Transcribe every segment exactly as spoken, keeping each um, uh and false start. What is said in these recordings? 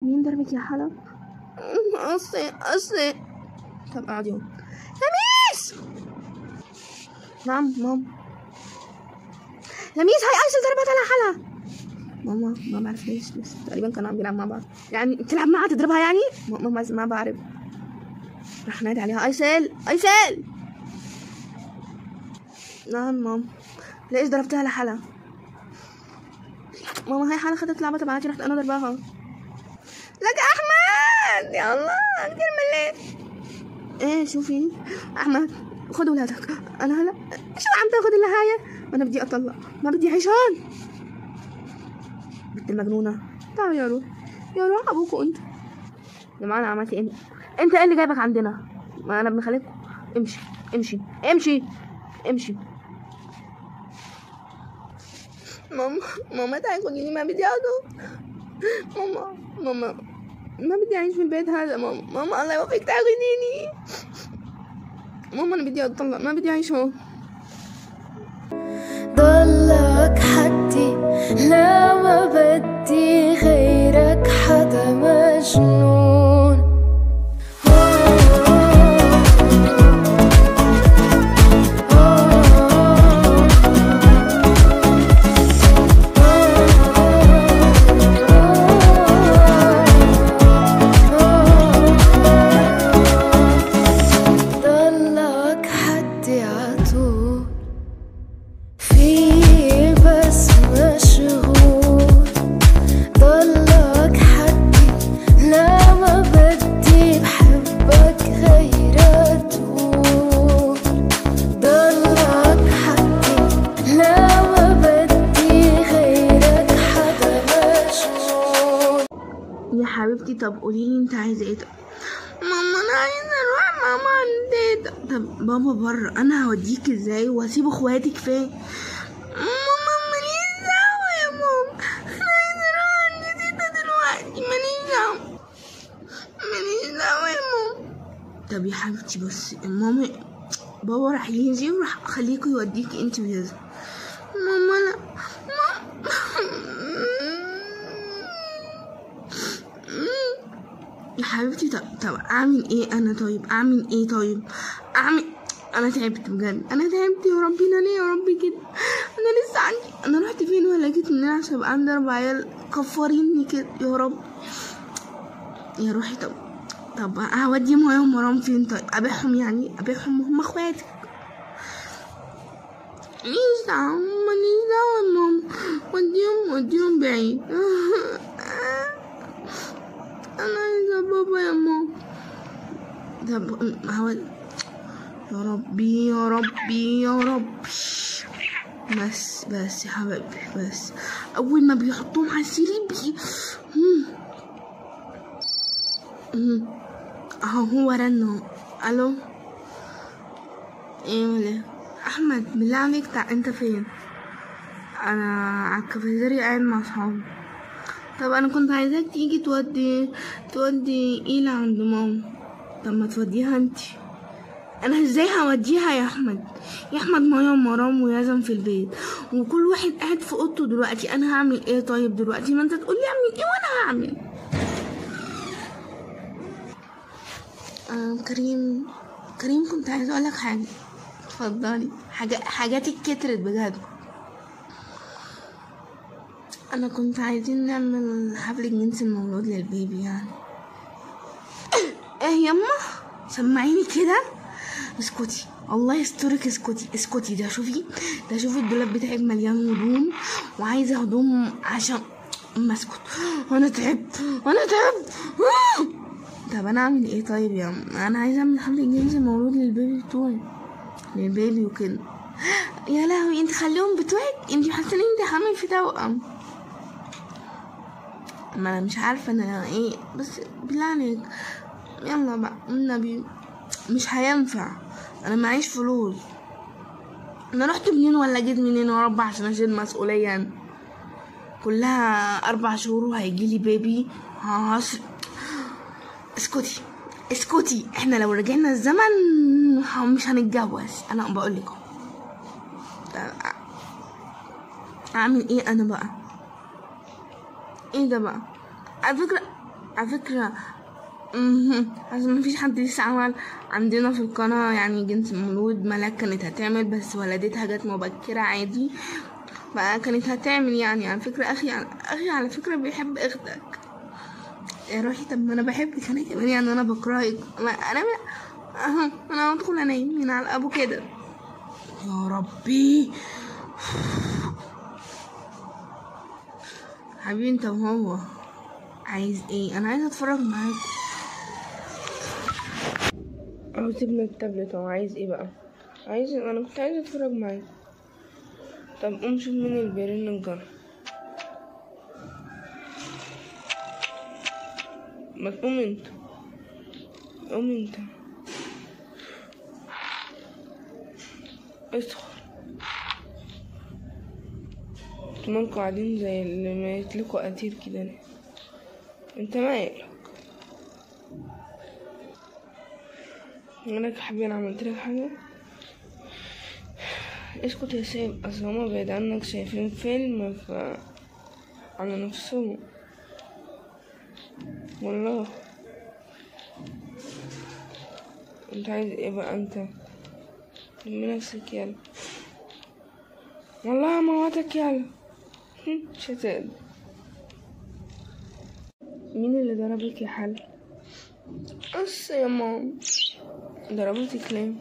مين ضربك يا حلا؟ اصلي اصلي. طب اقعدي. لميس. نعم ماما. لميس هاي ايسل ضربت على حلا. ماما ما بعرف ليش، بس تقريبا كانوا عم بيلعب مع بعض. يعني بتلعب معها تضربها يعني؟ ماما ما بعرف. رح نادي عليها. ايسل ايسل. نعم ماما. ليش ضربتها لحلا؟ ماما هاي حلا خدت لعبة تبعتي، رحت انا ضرباها. لك احمد يا الله كثير مليت. ايه شوفي احمد خد ولادك. انا هلا شو عم تاخذ النهاية؟ انا بدي اطلق، ما بدي اعيش هون. بنت المجنونة. تعالوا يا روح يا روح ابوكوا انت. جماعة عملتي انت انت ايه اللي جايبك عندنا؟ ما انا ابن خالتكم. امشي امشي امشي امشي. ماما ماما تعالي خديني، ما بدي اقعد. ماما ماما ما بدي اعيش في البيت هذا. ماما ماما الله يوفقك تعالي خديني. ماما انا بدي اطلق، ما بدي اعيش هون. ضلك حدي لا ما بدي غيرك حدا مجنون. حبيبتي طب قوليلي انت عايزه ايه؟ ماما انا عايزه اروح ماما عند تيتا. طب بابا بره، انا هوديك ازاي واسيب اخواتك فين؟ ماما ماليش دعوه يا ماما، انا عايزه اروح عند تيتا دلوقتي، ماليش دعوه ماليش دعوه يا ماما. طب يا حبيبتي بس ماما بابا راح يجي وراح اخليكوا يوديكي انت ويزا. ماما لا ماما يا حبيبتي. طب طب اعمل ايه انا؟ طيب اعمل ايه؟ طيب اعمل انا تعبت بجد، انا تعبت يا ربي. انا ليه يا ربي كده؟ انا لسه عندي، انا رحت فين ولا جيت منين عشان ابقى عندي اربع عيال كفاريني كده يا رب يا روحي. طب طب هوديهم هو مرام فين؟ طيب ابيعهم يعني ابيعهم هم اخواتك؟ ماليش دعوه ماليش دعوه يا ماما، وديهم وديهم بعيد. انا عايزه بابا يا ماما. طب هقول يا ربي يا ربي يا ربي. بس بس يا حبايبي بس اول ما بيحطوهم على السرير بي اهو هو رن. الو ايه ولا احمد بالله عليك تع... انت فين؟ انا على الكافيتيريا قاعد مع صحابي. طب انا كنت عايزاك تيجي تودي تودي ايلا عند ماما. طب ما توديها انت. انا ازاي هوديها يا احمد؟ يا احمد مايا ومرام ويزن في البيت وكل واحد قاعد في اوضته دلوقتي. انا هعمل ايه طيب دلوقتي؟ ما انت تقولي اعمل ايه وانا هعمل. آه كريم كريم كنت عايزه اقولك حاجه. اتفضلي. حاجه حاجاتك كترت بجد. انا كنت عايزين نعمل حفله جنس المولود للبيبي يعني. ايه يما سمعيني كده. اسكتي الله يسترك. اسكتي اسكتي. ده شوفي ده شوفي الدولاب بتاعك مليان هدوم وعايزه هدوم عشان اما اسكت. انا تعبت انا تعبت. طب انا اعمل ايه طيب يا أم؟ انا عايزه اعمل حفله جنس المولود للبيبي بتوعي للبيبي وكده. يا لهوي انت خليهم بتوعك؟ انت حاسه ان انت حامل في توأم؟ ما انا مش عارفه انا ايه، بس بالله عليك يلا بقى النبي مش هينفع. انا معيش فلوس. انا رحت منين ولا جيت منين يا رب عشان اشيل مسؤوليه كلها اربع شهور وهيجيلي بيبي هصر. اسكتي اسكتي. احنا لو رجعنا الزمن مش هنتجوز. انا بقول لكم اعمل ايه انا بقى؟ ايه ده بقى؟ على فكره على فكرة مهم. عشان مفيش حد لسه عمل عندنا في القناة يعني جنس مولود. ملاك كانت هتعمل بس ولدتها جت مبكرة عادي، فكانت هتعمل يعني. على فكرة اخي اخي على فكرة بيحب اختك يا روحي. طب ما انا بحبك انا كمان يعني، انا بكرهك. ما انا اهو انا هدخل انام من على ابو كده. يا ربي حبيبي انت وهو عايز ايه؟ انا عايزه اتفرج معاك. اهو سيبنا التابلت. هو عايز ايه بقى؟ عايز انا كنت عايزه اتفرج معاك. طب قوم شوف مين اللي بيرن الجرس. ما تقوم انت، قوم انت ادخل. انتوا قاعدين زي اللي ميتلكوا قتيل كده. انت مالك؟ مالك يا حبيبي؟ انا عملتلك حاجه؟ اسكت يا سيب. اصل هما بعيد عنك شايفين فيلم ف على نفسهم والله. انت عايز ايه بقى انت؟ لمي نفسك يلا. والله موتك يلا. مش هتقدر. مين اللي ضربك يا حل؟ بس يا ماما. ضربتك ليه؟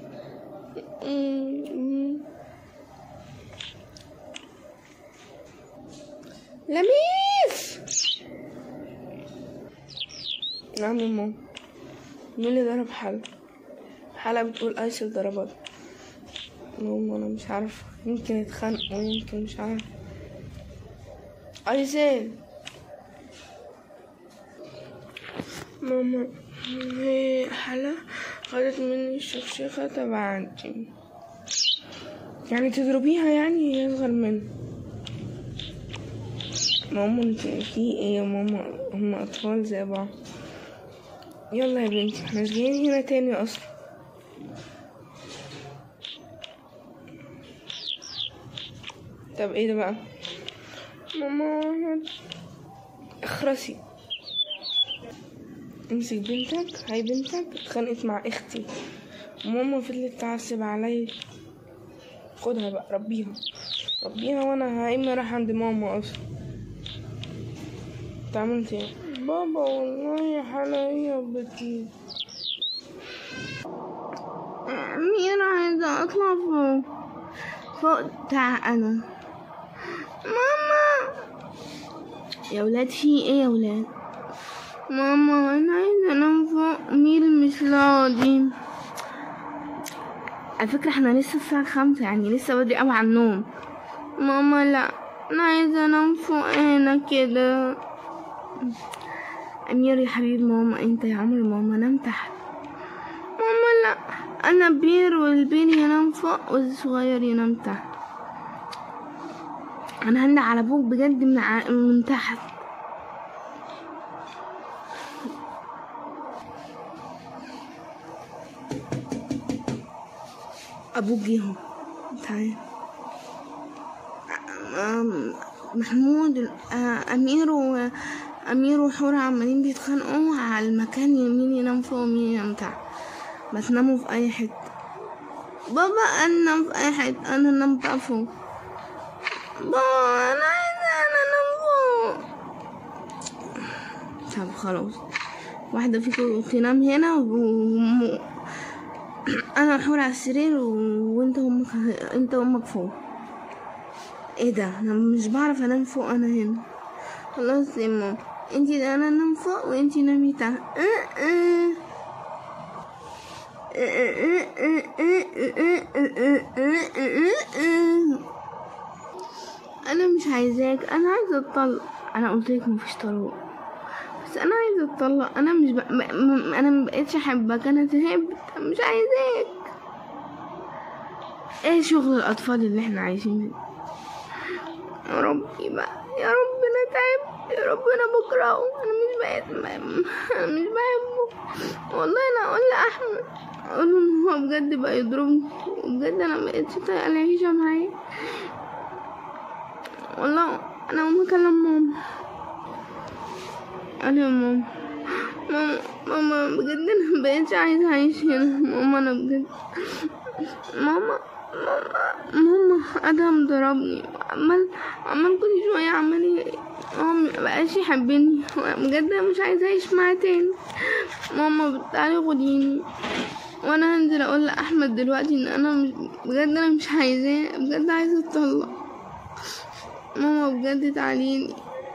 لميس. نعم يا ماما. مين اللي ضرب حل؟ حلا بتقول ايسل ضربت. ماما انا مش عارفه، يمكن يتخانقوا يمكن مش عارفه. ايسل ماما هي حلا خدت مني الشخشيخة تبعتي. يعني تضربيها يعني؟ هي اصغر مني. ماما انت في ايه يا ماما؟ هم اطفال زي بعض. يلا يا بنتي احنا مش جايين هنا تاني اصلا. طب ايه ده بقى؟ ماما اخرسي. امسك بنتك. هاي بنتك اتخانقت مع اختي وماما فضلت تعصب علي. خدها بقى ربيها ربيها وانا هايمة راح عند ماما اصلا. تعملت ايه؟ بابا والله يا حلا هي بتي. مين عايزة اطلع فوق فوق بتاع انا. ماما يا ولاد في ايه يا ولاد؟ ماما انا عايزة انام فوق. مين مش راضي. على فكرة احنا لسه الساعة خمسة يعني لسه بدري اوي على النوم. ماما لا انا عايزة انام فوق هنا كده. امير يا حبيب ماما انت يا عمر ماما نام تحت. ماما لا انا بير والبير ينام فوق والصغير ينام تحت. انا هندع على ابوك بجد من, ع... من تحت. ابوك جه تعال. محمود امير و امير وحورة عمالين بيتخانقوا على المكان مين ينام فوق ومين ينام تحت. ما تناموا في اي حته. بابا انا انام في اي حته. انا انام بقى فوق. بابا انا عايزه انا انام فوق. طب خلاص واحده فيكم تنام هنا و... انا وحورة على السرير و... وانت وامك انت وامك فوق. ايه ده انا مش بعرف انام فوق انا هنا. خلاص يا ماما انتي ده انا انام فوق وانتي نامي تحت. انا مش عايزاك. انا عايزه اتطلق. انا قلت لك مفيش طلاق بس انا عايزه اتطلق. انا مش ب... م... انا مبقتش احبك. انا تعبت مش عايزاك. ايه شغل الاطفال اللي احنا عايشين فيه؟ يا ربي بقى يا رب انا تعبت يا رب. انا بكرهه. انا مش بقيت انا مش بحبه والله. انا اقول لاحمد اقول له ان هو بجد بقى يضربني وبجد انا مبقتش طايقه العيشه معاه والله. انا اقوم اكلم ماما. قال يا ماما ماما ماما بجد انا مبقتش عايزة اعيش هنا. ماما انا بجد ماما ماما ماما ادهم ضربني، عمال عمال كل شوية عمال هو مبقاش يحبني. بجد انا مش عايزة اعيش معاه تاني. ماما تعالي خديني وانا هنزل اقول لاحمد دلوقتي ان انا مش بجد انا مش عايزاه، بجد عايزة اتطلق. ماما بجد تعاليني.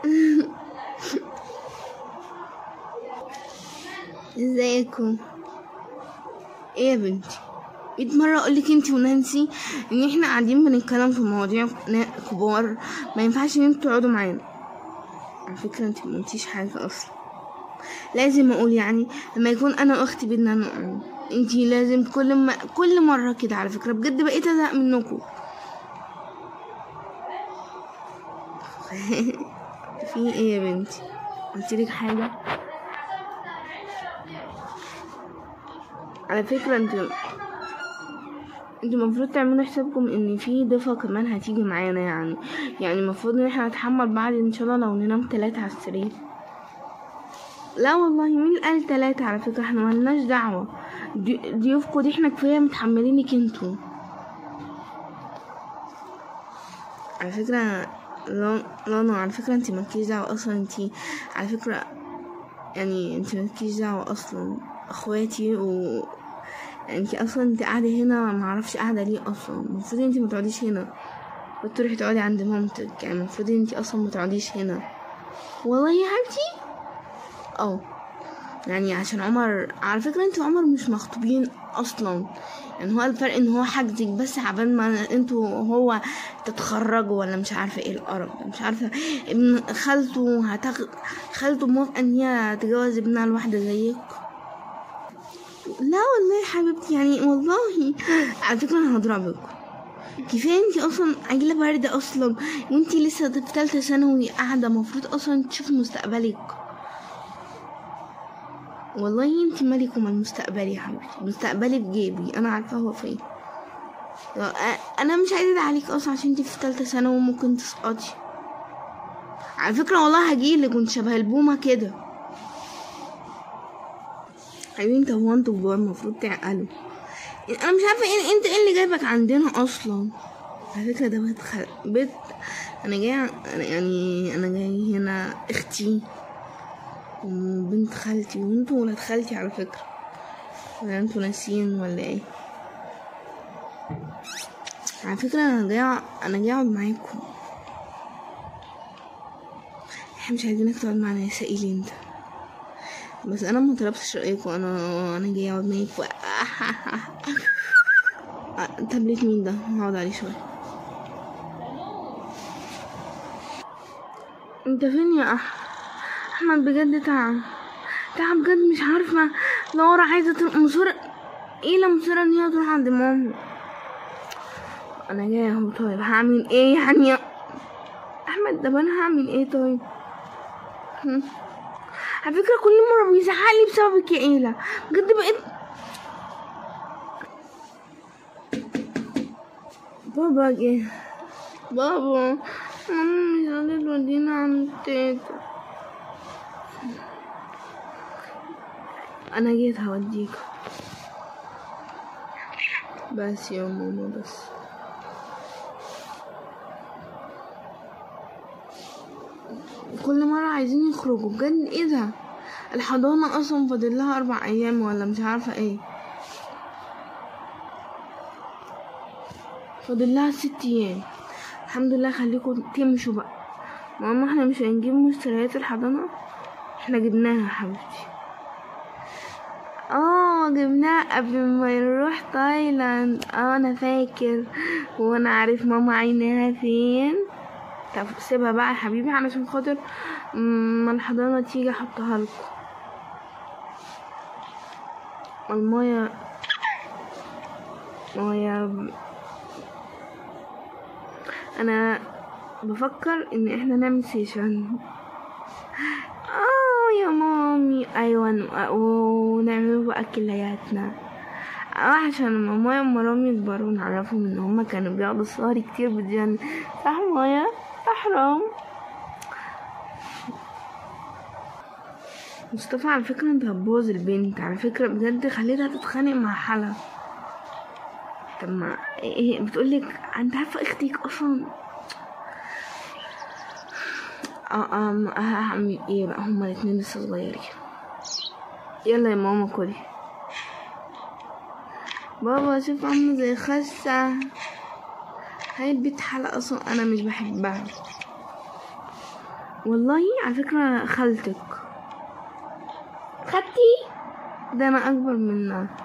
ازيكم؟ ايه يا بنتي؟ مية مرة اقولك انتي ونانسي ان احنا قاعدين بنتكلم في مواضيع كبار، ما ينفعش ان انتوا تقعدوا معانا. على فكرة انتي مقلتيش حاجة اصلا. لازم اقول يعني لما يكون انا واختي بدنا نقعد، انتي لازم كل ما كل مرة كده. على فكرة بجد بقيت ازهق منكم. في ايه يا بنتي؟ قلتلك حاجة؟ على فكرة انتوا انتوا المفروض تعملوا حسابكم ان في ضيفة كمان هتيجي معانا، يعني يعني المفروض ان احنا نتحمل بعض ان شاء الله لو ننام تلاتة على السرير. لا والله مين قال تلاتة؟ على فكرة احنا ملناش دعوة، ضيوفكوا دي احنا كفاية متحملينك انتوا. على فكرة لا لا على فكرة انتي مالكيش دعوة اصلا. انتي على فكرة يعني انتي مالكيش دعوة اصلا. اخواتي و انتي اصلا انتي قاعدة هنا معرفش قاعدة ليه اصلا. المفروض انتي متقعديش هنا، بتروحي تقعدي عند مامتك. يعني المفروض انتي اصلا متقعديش هنا. والله يا حبيبتي اه يعني عشان عمر. على فكرة انتوا عمر مش مخطوبين اصلا، يعني هو الفرق ان هو حاجزك بس عبال ما انتوا هو تتخرجوا ولا مش عارفة ايه القرف ده. مش عارفة ابن خالته هتغ... خالته موافقة ان هي تجوز ابنها لواحدة زيك. لا والله يا حبيبتي يعني والله. على فكرة انا هضربك. كفاية انتي اصلا عجلة باردة اصلا، وانتي لسه في تالتة ثانوي قاعدة. مفروض اصلا تشوفي مستقبلك. والله انتي مالك ومال مستقبلي يا حبيبتي؟ مستقبلي بجيبي، انا عارفة هو فين. انا مش عايزة عليك اصلا عشان انتي في تالتة ثانوي وممكن تسقطي. على فكرة والله هجيلك وانت شبه البومة كده. حبيبي انت هو انتوا كبار المفروض تعقلوا. انا مش عارفة ايه انت ايه اللي جايبك عندنا اصلا. على فكرة ده بيت خل... بيت انا جاي أنا يعني انا جاي هنا اختي وبنت خالتي وانتوا ولاد خالتي. على فكرة ولا انتوا ناسيين ولا ايه؟ على فكرة انا جاي انا جاي اقعد معاكم. احنا مش عايزينك تقعد معانا يا سائل انت، بس انا ما طلبتش رايكم. انا انا جاي اقعد معاكم. تابلت مين ده؟ هقعد عليه شويه. انت فين يا احمد؟ بجد تعب تعب بجد. مش عارفه لورا عايزه تروح مصوره ايه لا مصوره ان هي تروح عند ماما. انا جايه اهو. طيب هعمل ايه يعني يا احمد؟ ده انا هعمل ايه طيب؟ على فكرة كل مرة بيزعقلي بسببك يا ايلا. بجد بقيت بابا جه. بابا ماما مش قادرة تودينا عند تيتا. انا جيت هوديك بس يا ماما. بس كل مرة عايزين يخرجوا بجد. ايه ده؟ الحضانة اصلا فاضل لها اربع ايام ولا مش عارفة ايه. فاضل لها ست ايام. الحمد لله. خليكم تمشوا بقى. ماما احنا مش هنجيب مشتريات الحضانة؟ احنا جبناها يا حبيبتي. اه جبناها قبل ما نروح تايلاند. اه انا فاكر وانا عارف ماما عينيها فين. طب سيبها بقى يا حبيبي علشان خاطر ما الحضانة تيجي احطها لكم. المايه مايه انا بفكر ان احنا نعمل سيشن. اه يا مامي ايوه ونعمل بقى كلياتنا عشان ماما ومرام يكبروا ونعرفهم ان هما كانوا بياخدوا صور كتير بالجنة. صح مايا؟ صح رام؟ مصطفى على فكرة انت هتبوظ البنت، على فكرة بجد خليتها تتخانق مع حلا. طب ما ايه بتقولك انت عارفة اختك اصلا. اه اه هعمل ايه بقى، هما الاتنين لسه صغيرين. يلا يا ماما كلي. بابا شوف عاملة زي خسة. هاي البنت حلا اصلا انا مش بحبها والله. على فكرة خالتك خدتي ده انا اكبر منها.